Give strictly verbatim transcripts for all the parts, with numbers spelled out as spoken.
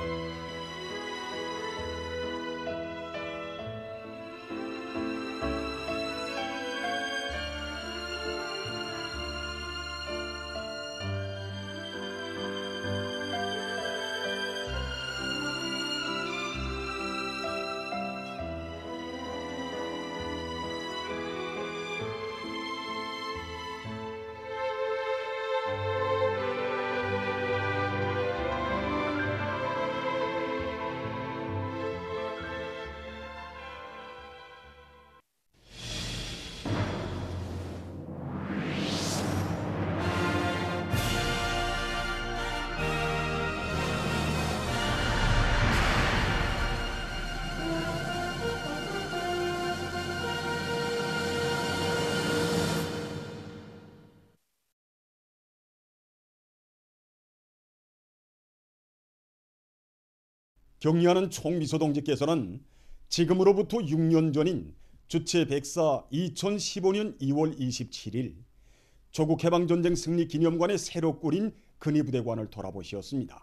경리하는 총미소 동지께서는 지금으로부터 육 년 전인 주체 백사 이천십오 년 이월 이십칠일 조국 해방전쟁 승리 기념관에 새로 꾸린 근위부대관을 돌아보셨습니다.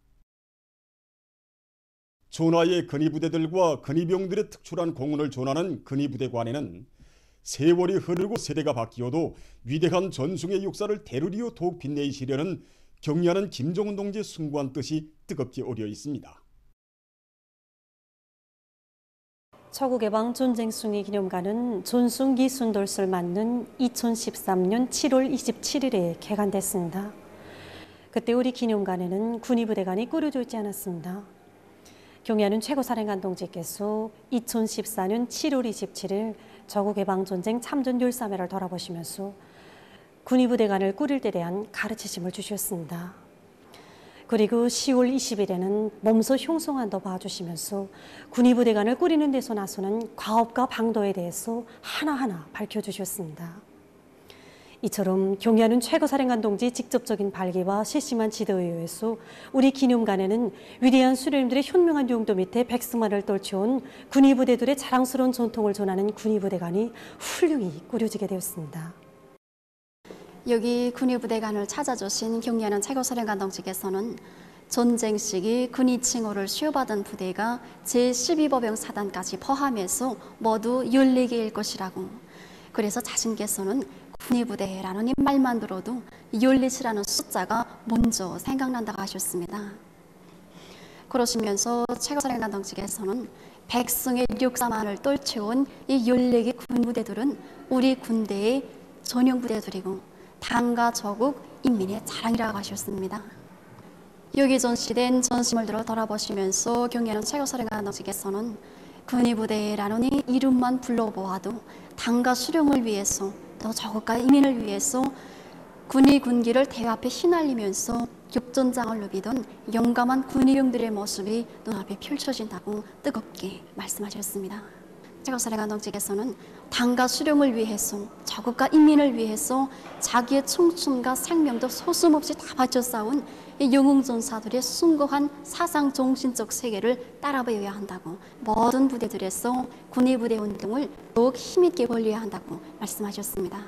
전하의 근위부대들과 근위병들의 특출한 공헌을 전하는 근위부대관에는 세월이 흐르고 세대가 바뀌어도 위대한 전승의 역사를 되르리어 더욱 빛내시려는 경리하는 김정은 동지의 숭고한 뜻이 뜨겁게 어려 있습니다. 조국해방 전쟁 승리 기념관은 전승기 순돌을 맞는 이천십삼 년 칠월 이십칠일에 개관됐습니다. 그때 우리 기념관에는 군의부대관이 꾸려져 있지 않았습니다. 경리하는 최고사령관 동지께서 이천십사 년 칠월 이십칠일 조국해방 전쟁 참전 열사매를 돌아보시면서 군의부대관을 꾸릴 때 대한 가르치심을 주셨습니다. 그리고 시월 이십일에는 몸소 형성안도 봐주시면서 군의부대관을 꾸리는 데서 나서는 과업과 방도에 대해서 하나하나 밝혀주셨습니다. 이처럼 경리하는 최고사령관 동지 직접적인 발기와 세심한 지도에 의해서 우리 기념관에는 위대한 수령님들의 현명한 용도 밑에 백승만을 떨쳐온 군의부대들의 자랑스러운 전통을 전하는 군의부대관이 훌륭히 꾸려지게 되었습니다. 여기 군의부대관을 찾아주신 경리하는 최고사령관 동지께서는 전쟁 시기 군의 칭호를 수여받은 부대가 제십이 보병 사단까지 포함해서 모두 열네 개일 것이라고, 그래서 자신께서는 군의부대라는 이 말만 들어도 열네시라는 숫자가 먼저 생각난다고 하셨습니다. 그러시면서 최고사령관 동지께서는 백성의 역사만을 떨쳐온 이 열네 개 군부대들은 우리 군대의 전용 부대들이고 당과 조국, 인민의 자랑이라고 하셨습니다. 여기 전시된 전심을 들어 돌아보시면서 경리하는 최고사령관 동지께서는 군의부대라는 이 이름만 불러보아도 당과 수령을 위해서 또 조국과 인민을 위해서 군의 군기를 대회 앞에 휘날리면서 격전장을 누비던 용감한 군의병들의 모습이 눈앞에 펼쳐진다고 뜨겁게 말씀하셨습니다. 최고사령관 동지께서는 당과 수령을 위해서 조국과 인민을 위해서 자기의 청춘과 생명도 소숨없이 다 바쳐 싸운 영웅전사들의 숭고한 사상 정신적 세계를 따라배워야 한다고, 모든 부대들에서 군의부대 운동을 더욱 힘있게 벌려야 한다고 말씀하셨습니다.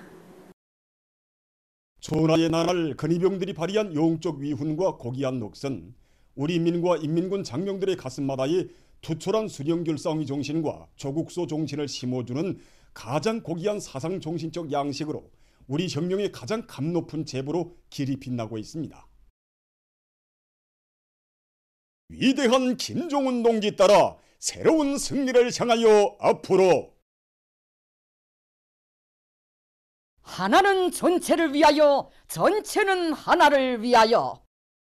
전하의 나날 근위병들이 발휘한 영적 위훈과 고귀한 녹선, 우리 인민과 인민군 장병들의 가슴마다의 투철한 수령결사의 정신과 조국소 정신을 심어주는 가장 고귀한 사상 정신적 양식으로 우리 혁명의 가장 감 높은 제보로 길이 빛나고 있습니다. 위대한 김정은 동지 따라 새로운 승리를 향하여 앞으로. 하나는 전체를 위하여, 전체는 하나를 위하여.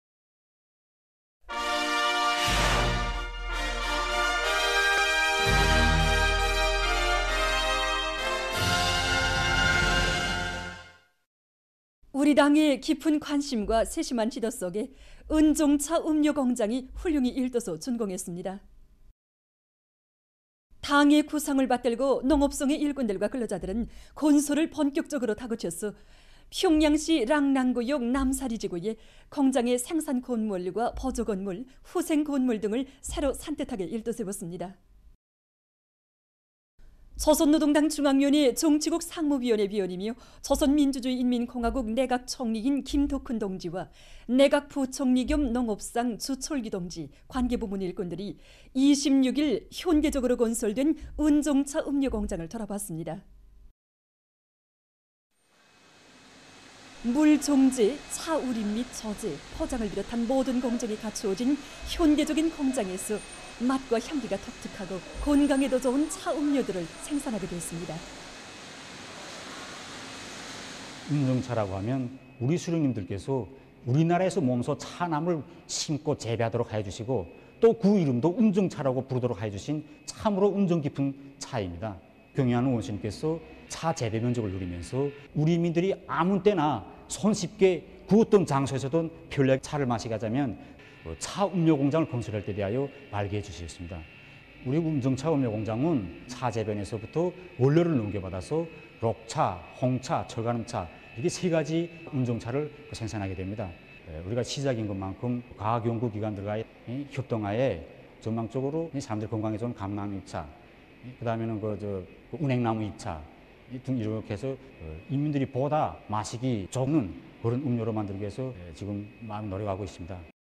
우리 당의 깊은 관심과 세심한 지도 속에 은종차 음료 공장이 훌륭히 일떠서 준공했습니다. 당의 구상을 받들고 농업성의 일꾼들과 근로자들은 건설을 본격적으로 다그쳤어 평양시 랑랑구역 남사리지구에 공장의 생산 건물과 보조 건물, 후생 건물 등을 새로 산뜻하게 일떠세웠습니다. 조선노동당 중앙위원회 정치국 상무위원회 위원이며 조선민주주의인민공화국 내각총리인 김덕훈 동지와 내각부총리 겸 농업상 주철기 동지 관계부문 일꾼들이 이십육 일 현대적으로 건설된 은종차 음료공장을 돌아봤습니다. 물 종재, 차 우림 및 저재, 포장을 비롯한 모든 공정이 갖추어진 현대적인 공장에서 맛과 향기가 독특하고 건강에도 좋은 차 음료들을 생산하게 됐습니다. 음종차라고 하면 우리 수령님들께서 우리나라에서 몸소 차나무를 심고 재배하도록 해주시고 또 그 이름도 음종차라고 부르도록 해주신 참으로 음정 깊은 차입니다. 경영하는 원수님께서 차 재배 면적을 누리면서 우리 민들이 아무 때나 손쉽게 그 어떤 장소에서든 편리하게 차를 마시게 하자면 차 음료 공장을 건설할 때 대하여 발기해 주셨습니다. 우리 음종차 음료 공장은 차 재배에서부터 원료를 넘겨받아서 녹차, 홍차, 철가름차 이렇게 세 가지 음종차를 생산하게 됩니다. 우리가 시작인 것만큼 과학연구기관들과의 협동하에 전망적으로 사람들 건강에 좋은 감나무차, 그 다음에는 그 저 운행나무 잎차 등 이렇게 해서 인민들이 보다 마시기 좋은 그런 음료로 만들기 위해서 지금 많은 노력하고 있습니다.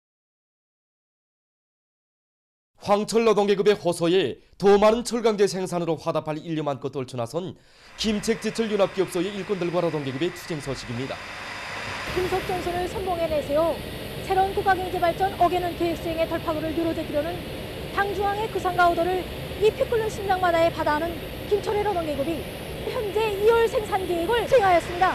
황철노동계급의 호소에 더 많은 철강제 생산으로 화답할 인류 많고 떨쳐나선 김책제철 연합기업소의 일꾼들과 노동계급의 투쟁 소식입니다. 금속전선을 선봉해내세요. 새로운 국가경제발전 오 개년 계획수행의 돌파구를 누르제기로는 당중앙의 구상가오도를 이 피 끓는 심장바다에 바다하는 김철의 노동계급이 현재 이월 생산 계획을 수행하였습니다.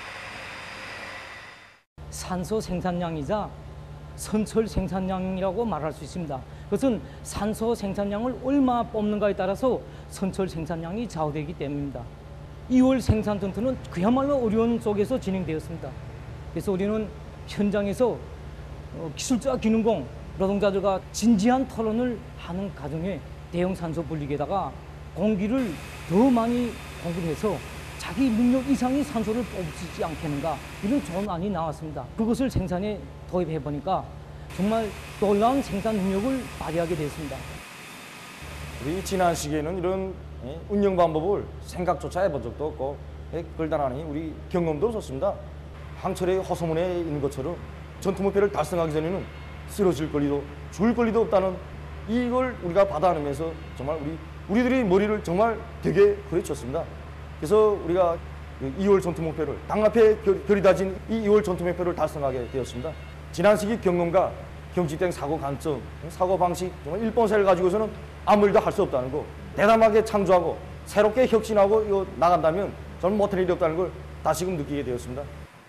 산소 생산량이자 선철 생산량이라고 말할 수 있습니다. 그것은 산소 생산량을 얼마 뽑는가에 따라서 선철 생산량이 좌우되기 때문입니다. 이월 생산 전투는 그야말로 어려운 속에서 진행되었습니다. 그래서 우리는 현장에서 기술자 기능공 노동자들과 진지한 토론을 하는 과정에 대형 산소 분리기에다가 공기를 더 많이 공급해서 자기 능력 이상의 산소를 뽑지 않겠는가 이런 조언안이 나왔습니다. 그것을 생산에 도입해 보니까 정말 놀라운 생산 능력을 발휘하게 됐습니다. 우리 지난 시기에는 이런 운영 방법을 생각조차 해본 적도 없고 그걸다나니 우리 경험도 없었습니다. 황철의 호소문에 있는 것처럼 전투 목표를 달성하기 전에는 쓰러질 권리도 죽을 권리도 없다는 이걸 우리가 받아 안으면서 정말 우리 우리들이 머리를 정말 되게 후려쳤습니다. 그래서 우리가 이월 전투 목표를 당 앞에 별이 다진 이 이월 전투 목표를 달성하게 되었습니다. 지난 시기 경험과 경직된 사고 관점, 사고 방식, 정말 일본사를 가지고서는 아무 일도 할 수 없다는 거, 대담하게 창조하고 새롭게 혁신하고 이거 나간다면 저는 못할 일이 없다는 걸 다시금 느끼게 되었습니다.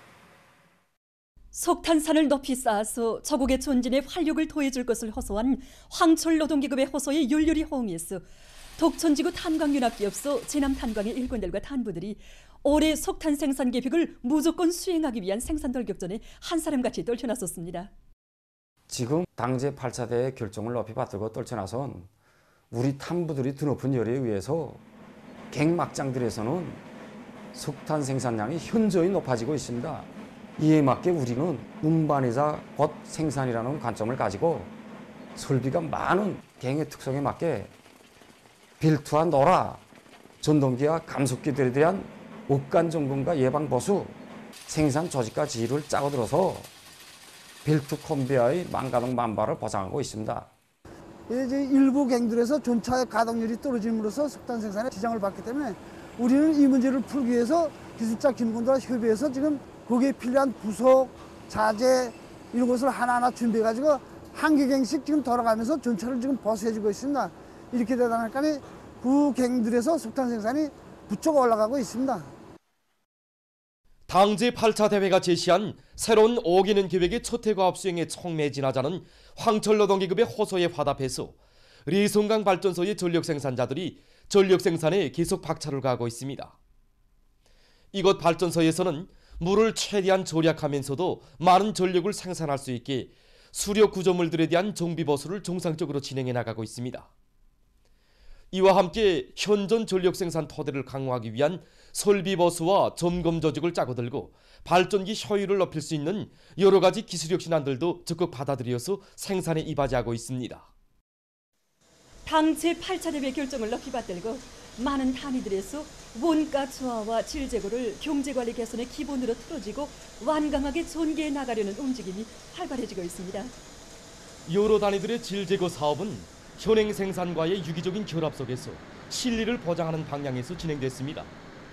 석탄산을 높이 쌓아서 저국의 존진에 활력을 더해줄 것을 호소한 황철노동계급의 호소에 열렬히 호응했어 독천지구 탄광윤합기업소 제남탄광의 일꾼들과 탄부들이 올해 석탄 생산 계획을 무조건 수행하기 위한 생산 돌격전에 한 사람같이 떨쳐났었습니다. 지금 당제 팔 차 대회 결정을 높이 받들고 떨쳐나선 우리 탄부들이 드높은 열에 의해서 갱막장들에서는 석탄 생산량이 현저히 높아지고 있습니다. 이에 맞게 우리는 운반이자 곧 생산이라는 관점을 가지고 설비가 많은 갱의 특성에 맞게 빌트와 노라, 전동기와 감속기들에 대한 업간 점검과 예방 보수, 생산 조직과 지휘를 짜고 들어서 빌트 컨베어의 망가동 만발을 보장하고 있습니다. 이제 일부 갱들에서 전차의 가동률이 떨어짐으로써 석탄 생산에 지장을 받기 때문에 우리는 이 문제를 풀기 위해서 기술자 기능군들과 협의해서 지금 거기에 필요한 부속, 자재 이런 것을 하나하나 준비해가지고 한 개갱씩 지금 돌아가면서 전차를 지금 보수해주고 있습니다. 이렇게 되다 보니까 그 갱들에서 석탄 생산이 부쩍 올라가고 있습니다. 당제 팔 차 대회가 제시한 새로운 오 개년 계획의 첫 해과 합수행에 총매진하자는 황철노동계급의 호소에 화답해서 리송강 발전소의 전력 생산자들이 전력 생산에 계속 박차를 가하고 있습니다. 이곳 발전소에서는 물을 최대한 절약하면서도 많은 전력을 생산할 수 있게 수력 구조물들에 대한 정비 보수를 정상적으로 진행해 나가고 있습니다. 이와 함께 현존 전력 생산 토대를 강화하기 위한 설비 보수와 점검 조직을 짜고 들고 발전기 효율을 높일 수 있는 여러 가지 기술 혁신안들도 적극 받아들여서 생산에 이바지하고 있습니다. 당 제팔 차 대회 결정을 높이 받들고 많은 단위들에서 원가 저하와 질 제고를 경제관리 개선의 기본으로 틀어지고 완강하게 전개해 나가려는 움직임이 활발해지고 있습니다. 여러 단위들의 질 제고 사업은 현행 생산과의 유기적인 결합 속에서 실리를 보장하는 방향에서 진행됐습니다.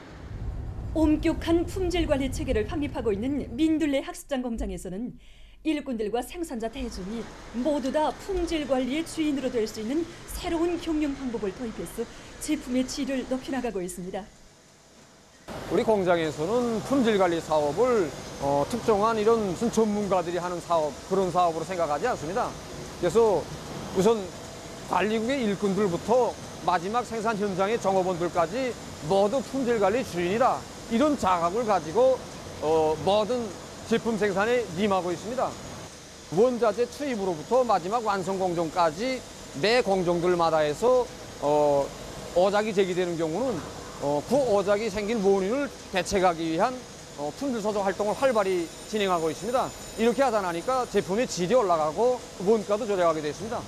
엄격한 품질 관리 체계를 확립하고 있는 민들레 학습장 공장에서는 일꾼들과 생산자 대중이 모두 다 품질 관리의 주인으로 될 수 있는 새로운 경영 방법을 도입해서 제품의 질을 높여나가고 있습니다. 우리 공장에서는 품질 관리 사업을 어, 특정한 이런 무슨 전문가들이 하는 사업, 그런 사업으로 생각하지 않습니다. 그래서 우선 관리국의 일꾼들부터 마지막 생산 현장의 종업원들까지 모두 품질 관리 주인이다, 이런 자각을 가지고 어, 모든 제품 생산에 임하고 있습니다. 원자재 투입으로부터 마지막 완성 공정까지 매 공정들마다 해서 어, 오작이 제기되는 경우는 어, 그 오작이 생긴 원인을 대책하기 위한 어, 품질 소정 활동을 활발히 진행하고 있습니다. 이렇게 하다 나니까 제품의 질이 올라가고 원가도 조정하게 됐습니다.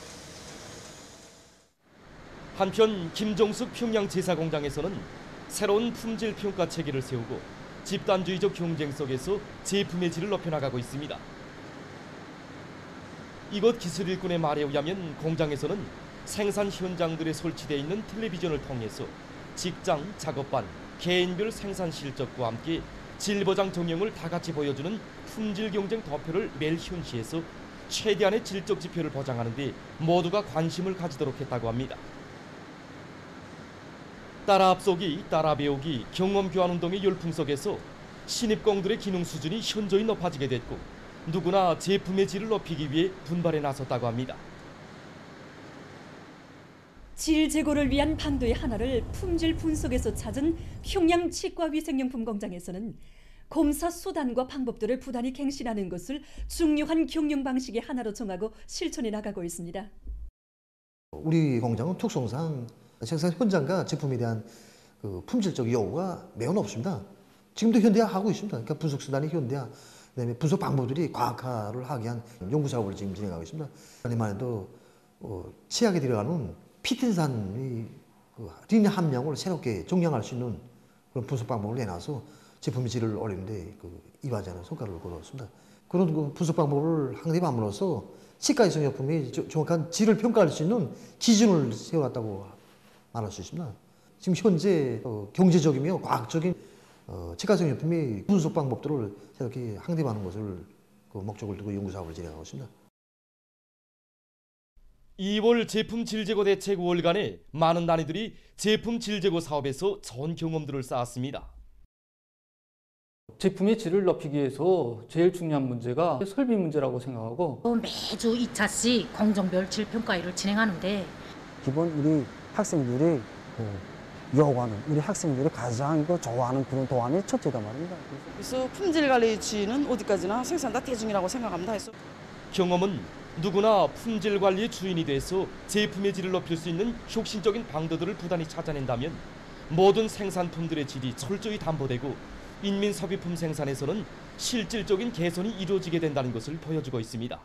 한편 김정숙 평양 제사공장에서는 새로운 품질 평가 체계를 세우고 집단주의적 경쟁 속에서 제품의 질을 높여나가고 있습니다. 이곳 기술 일꾼의 말에 의하면 공장에서는 생산 현장들에 설치되어 있는 텔레비전을 통해서 직장, 작업반, 개인별 생산 실적과 함께 질 보장 정령을 다 같이 보여주는 품질 경쟁 도표를 매일 현시해서 최대한의 질적 지표를 보장하는 데 모두가 관심을 가지도록 했다고 합니다. 따라 앞서기, 따라 배우기, 경험 교환 운동의 열풍 속에서 신입공들의 기능 수준이 현저히 높아지게 됐고 누구나 제품의 질을 높이기 위해 분발에 나섰다고 합니다. 질 제고를 위한 반도의 하나를 품질 분석에서 찾은 평양 치과위생용품 공장에서는 검사 수단과 방법들을 부단히 갱신하는 것을 중요한 경영 방식의 하나로 정하고 실천해 나가고 있습니다. 우리 공장은 특성상 생산 현장과 제품에 대한 그 품질적 요구가 매우 높습니다. 지금도 현대화하고 있습니다. 그러니까 분석 수단이 현대화, 그다음에 분석 방법들이 과학화를 하기 위한 연구 작업을 지금 진행하고 있습니다. 전에만 해도 어, 치약에 들어가는 피틴산의 그 린 함량을 새롭게 정량할 수 있는 그런 분석 방법을 내놔서 제품의 질을 올리는데 그 이바지 않은 성과를 거두었습니다. 그런 그 분석 방법을 확립함으로써 치과위생용품이 정확한 질을 평가할 수 있는 기준을 세워놨다고 말할 수 있습니다. 지금 현재 어, 경제적이며 과학적인 어, 치과위생용품의 분석 방법들을 이렇게 확립하는 것을 그 목적을 두고 연구 사업을 진행하고 있습니다. 이월 제품 질제고 대책 월간에 많은 단위들이 제품 질제고 사업에서 좋은 경험들을 쌓았습니다. 제품의 질을 높이기 위해서 제일 중요한 문제가 설비 문제라고 생각하고 매주 이 차씩 공정별 질평가회를 진행하는데 기본 우리 학생들이 그 요구하는 우리 학생들이 가장 그 좋아하는 그런 도안이 첫째다 말입니다. 그래서 품질 관리 주인은 어디까지나 생산자 대중이라고 생각합니다. 그래서 경험은 누구나 품질 관리의 주인이 돼서 제품의 질을 높일 수 있는 혁신적인 방도들을 부단히 찾아낸다면 모든 생산품들의 질이 철저히 담보되고 인민소비품 생산에서는 실질적인 개선이 이루어지게 된다는 것을 보여주고 있습니다.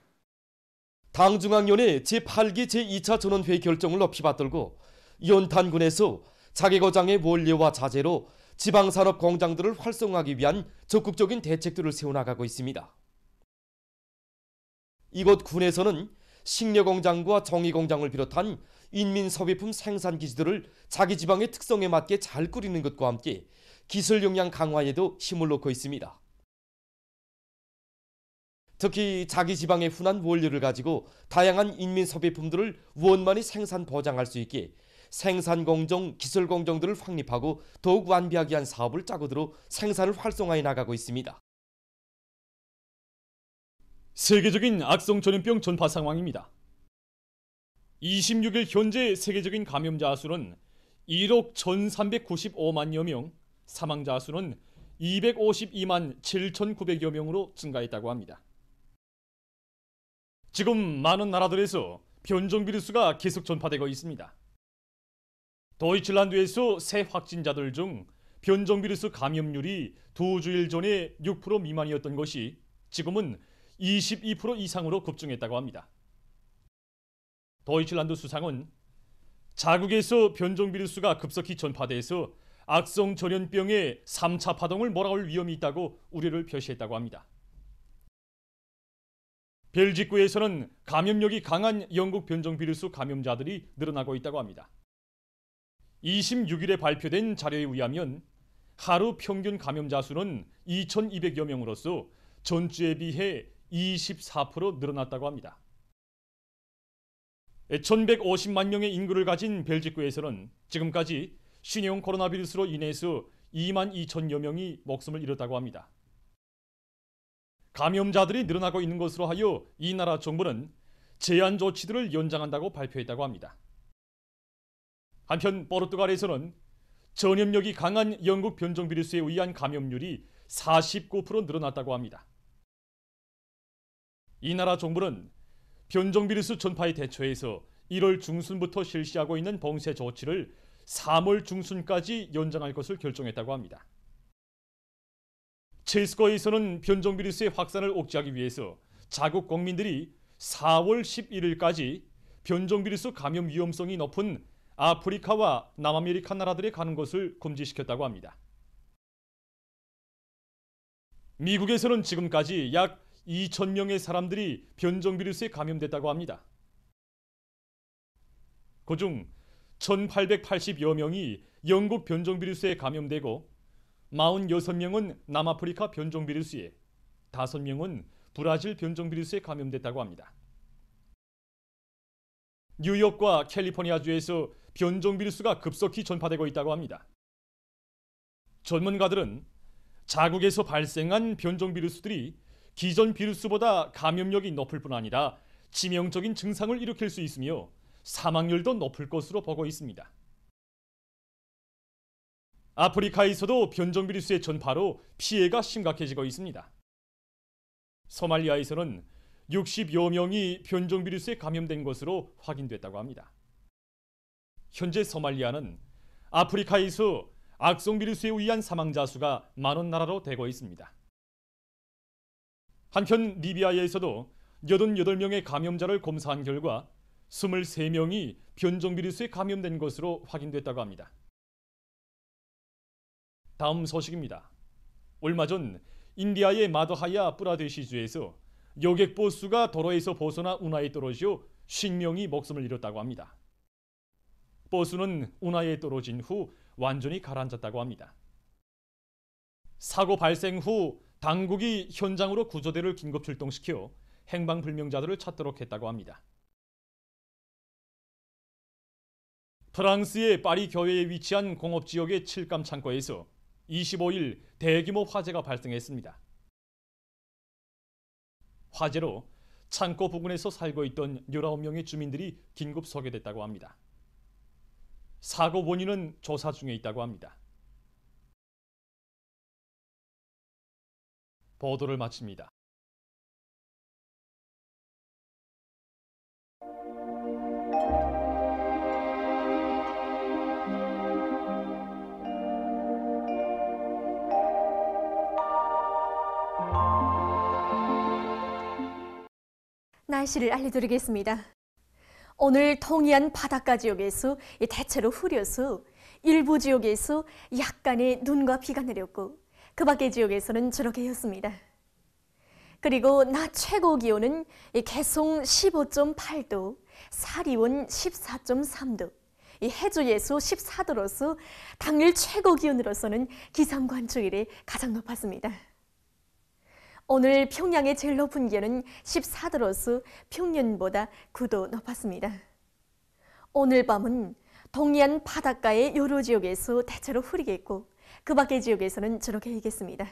당중앙위원회 제팔 기 제이 차 전원회의 결정을 높이 받들고 연탄군에서 자개고장의 원료와 자재로 지방산업 공장들을 활성화하기 위한 적극적인 대책들을 세워나가고 있습니다. 이곳 군에서는 식료공장과 정의공장을 비롯한 인민소비품 생산 기지들을 자기 지방의 특성에 맞게 잘 꾸리는 것과 함께 기술 역량 강화에도 힘을 놓고 있습니다. 특히 자기 지방의 훈한 원료를 가지고 다양한 인민소비품들을 원만히 생산 보장할 수 있게 생산공정, 기술공정들을 확립하고 더욱 완비하기 위한 사업을 짜고 들어 생산을 활성화해 나가고 있습니다. 세계적인 악성 전염병 전파 상황입니다. 이십육 일 현재 세계적인 감염자 수는 일억 천삼백구십오만여 명, 사망자 수는 이백오십이만 칠천구백여 명으로 증가했다고 합니다. 지금 많은 나라들에서 변종 비루스가 계속 전파되고 있습니다. 도이칠란드에서 새 확진자들 중 변종 비루스 감염률이 두 주일 전에 육 퍼센트 미만이었던 것이 지금은 이십이 퍼센트 이상으로 급증했다고 합니다. 도이칠란드 수상은 자국에서 변종 비루스가 급속히 전파돼서 악성 전염병의 삼 차 파동을 몰아올 위험이 있다고 우려를 표시했다고 합니다. 벨지크에서는 감염력이 강한 영국 변종 비루스 감염자들이 늘어나고 있다고 합니다. 이십육 일에 발표된 자료에 의하면 하루 평균 감염자 수는 이천이백여 명으로서 전주에 비해 이십사 퍼센트 늘어났다고 합니다. 천백오십만 명의 인구를 가진 벨지크에서는 지금까지 신형 코로나 비루스로 인해서 이만 이천여 명이 목숨을 잃었다고 합니다. 감염자들이 늘어나고 있는 것으로 하여 이 나라 정부는 제한 조치들을 연장한다고 발표했다고 합니다. 한편 포르투갈에서는 전염력이 강한 영국 변종 비루스에 의한 감염률이 사십구 퍼센트 늘어났다고 합니다. 이 나라 정부는 변종 비루스 전파에 대처해서 일월 중순부터 실시하고 있는 봉쇄 조치를 삼월 중순까지 연장할 것을 결정했다고 합니다. 체스코에서는 변종 비루스의 확산을 억제하기 위해서 자국 국민들이 사월 십일일까지 변종 비루스 감염 위험성이 높은 아프리카와 남아메리카 나라들에 가는 것을 금지시켰다고 합니다. 미국에서는 지금까지 약 이천 명의 사람들이 변종 비루스에 감염됐다고 합니다. 그중 천팔백팔십여 명이 영국 변종 비루스에 감염되고 사십육 명은 남아프리카 변종 비루스에, 다섯 명은 브라질 변종 비루스에 감염됐다고 합니다. 뉴욕과 캘리포니아주에서 변종 비루스가 급속히 전파되고 있다고 합니다. 전문가들은 자국에서 발생한 변종 비루스들이 기존 비루스보다 감염력이 높을 뿐 아니라 치명적인 증상을 일으킬 수 있으며 사망률도 높을 것으로 보고 있습니다. 아프리카에서도 변종 비루스의 전파로 피해가 심각해지고 있습니다. 소말리아에서는 육십여 명이 변종 비루스에 감염된 것으로 확인됐다고 합니다. 현재 소말리아는 아프리카에서 악성 비루스에 의한 사망자 수가 많은 나라로 되고 있습니다. 한편 리비아에서도 팔십팔 명의 감염자를 검사한 결과 이십삼 명이 변종 비루스에 감염된 것으로 확인됐다고 합니다. 다음 소식입니다. 얼마 전 인디아의 마더하야 뿌라데시주에서 여객보수가 도로에서 벗어나 운하에 떨어져 쉰 명이 목숨을 잃었다고 합니다. 보수는 운하에 떨어진 후 완전히 가라앉았다고 합니다. 사고 발생 후 당국이 현장으로 구조대를 긴급 출동시켜 행방불명자들을 찾도록 했다고 합니다. 프랑스의 파리 교외에 위치한 공업지역의 칠감 창고에서 이십오일 대규모 화재가 발생했습니다. 화재로 창고 부근에서 살고 있던 열아홉 명의 주민들이 긴급 소개됐다고 합니다. 사고 원인은 조사 중에 있다고 합니다. 보도를 마칩니다. 날씨를 알려드리겠습니다. 오늘 동해안 바닷가 지역에서 대체로 흐려서 일부 지역에서 약간의 눈과 비가 내렸고 그 밖의 지역에서는 저렇게였습니다. 그리고 낮 최고 기온은 개송 십오 점 팔 도, 사리온 십사 점 삼 도, 해주예수 십사 도로서 당일 최고 기온으로서는 기상관측일에 가장 높았습니다. 오늘 평양의 제일 높은 기온은 십사 도로서 평년보다 구 도 높았습니다. 오늘 밤은 동해안 바닷가의 여러 지역에서 대체로 흐리겠고 그 밖의 지역에서는 저렇게 이겠습니다.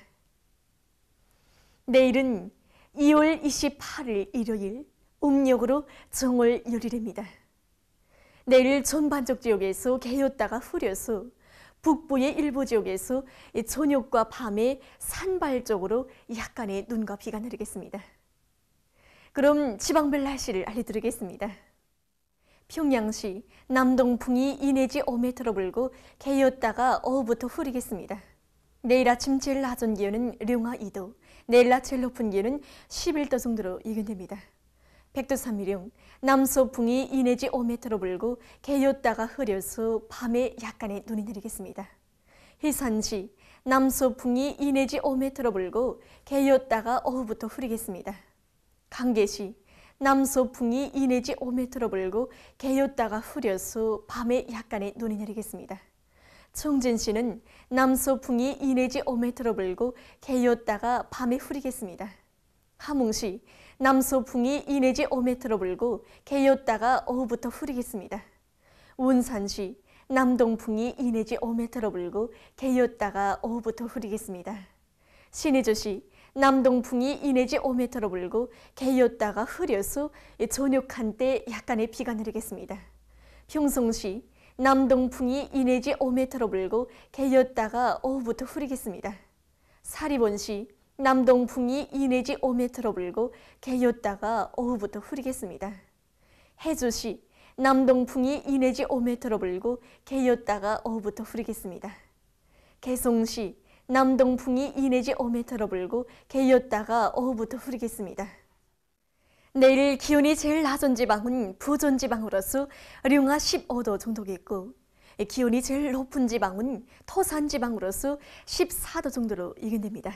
내일은 이월 이십팔일 일요일 음력으로 정월 열일입니다. 내일 전반적 지역에서 개였다가 흐려서 북부의 일부 지역에서 저녁과 밤에 산발적으로 약간의 눈과 비가 내리겠습니다. 그럼 지방별 날씨를 알려드리겠습니다. 평양시 남동풍이 이 내지 오 미터 불고 개였다가 오후부터 흐리겠습니다. 내일 아침 제일 낮은 기온은 령화 이 도, 내일 낮 제일 높은 기온은 십일 도 정도로 예견됩니다. 백두산미령 남서풍이 이 내지 오 미터로 불고 개였다가 흐려서 밤에 약간의 눈이 내리겠습니다. 해산시 남서풍이 이 내지 오 미터로 불고 개였다가 오후부터 흐리겠습니다. 강계시 남서풍이 이 내지 오 미터로 불고 개였다가 흐려서 밤에 약간의 눈이 내리겠습니다. 청진시는 남서풍이 이 내지 오 미터로 불고 개였다가 밤에 흐리겠습니다. 함흥시 남서풍이 이 내지 오 미터로 불고 개였다가 오후부터 흐리겠습니다. 운산시 남동풍이 이 내지 오 미터로 불고 개였다가 오후부터 흐리겠습니다. 신의주시 남동풍이 이 내지 오 미터로 불고 개였다가 흐려서 저녁 한때 약간의 비가 내리겠습니다. 평성시 남동풍이 이 내지 오 미터로 불고 개였다가 오후부터 흐리겠습니다. 사리본시 남동풍이 이 내지 오 미터로 불고 개였다가 오후부터 흐리겠습니다. 해주시 남동풍이 이 내지 오 미터로 불고 개였다가 오후부터 흐리겠습니다. 개송시 남동풍이 이 내지 오 미터로 불고 개였다가 오후부터 흐리겠습니다. 내일 기온이 제일 낮은 지방은 부전 지방으로서 령하 십오 도 정도겠고 기온이 제일 높은 지방은 토산 지방으로서 십사 도 정도로 예견됩니다.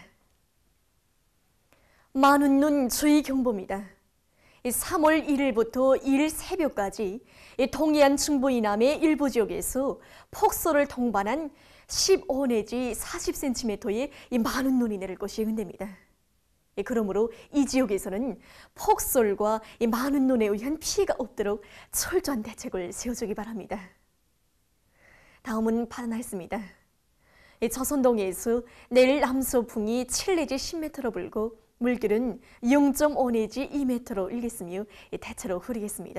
많은 눈 주의 경보입니다. 삼월 일일부터 이 일 새벽까지 동해안 중부 이남의 일부 지역에서 폭설을 동반한 십오 내지 사십 센티미터의 많은 눈이 내릴 것이 예견됩니다. 그러므로 이 지역에서는 폭설과 많은 눈에 의한 피해가 없도록 철저한 대책을 세워주기 바랍니다. 다음은 바다 날씨입니다. 저선동해에서 내일 남서풍이 칠 내지 십 미터로 불고 물결은 영 점 오 내지 이 미터로 일겠으며 대체로 흐리겠습니다.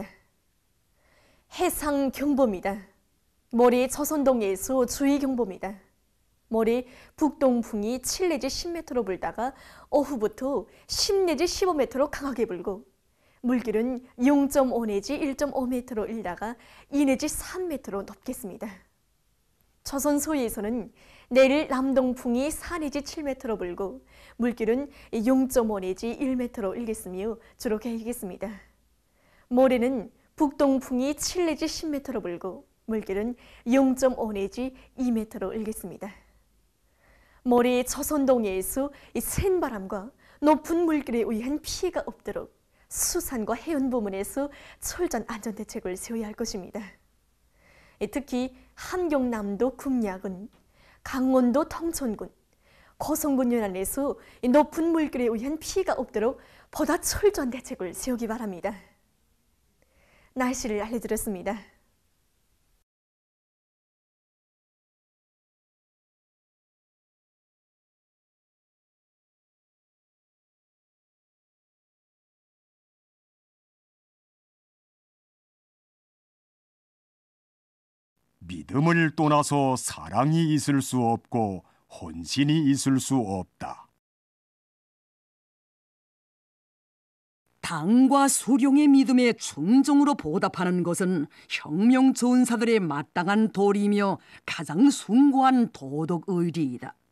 해상경보입니다. 모레 저선동해에서 주의경보입니다. 모레 북동풍이 칠 내지 십 미터로 불다가 오후부터 십 내지 십오 미터로 강하게 불고 물결은 영 점 오 내지 일 점 오 미터로 일다가 이 내지 삼 미터로 높겠습니다. 조선 서해에서는 내일 남동풍이 사 내지 칠 미터로 불고 물결은 영 점 오 내지 일 미터로 일겠으며 주로 개겠습니다. 모레는 북동풍이 칠 내지 십 미터로 불고 물결은 영 점 오 내지 이 미터로 일겠습니다. 모레 조선동해에서 센 바람과 높은 물결에 의한 피해가 없도록 수산과 해운 부문에서 철저한 안전대책을 세워야 할 것입니다. 특히 함경남도 금야군, 강원도 통천군, 고성군 연안에서 높은 물결에 의한 피해가 없도록 보다 철저한 대책을 세우기 바랍니다. 날씨를 알려드렸습니다. 믿음을 떠나서 사랑이 있을 수 없고 헌신이 있을 수 없다. 당과 수령의 믿음에 충정으로 보답하는 것은 혁명 전사들의 마땅한 도리이며 가장 숭고한 도덕 의리이다.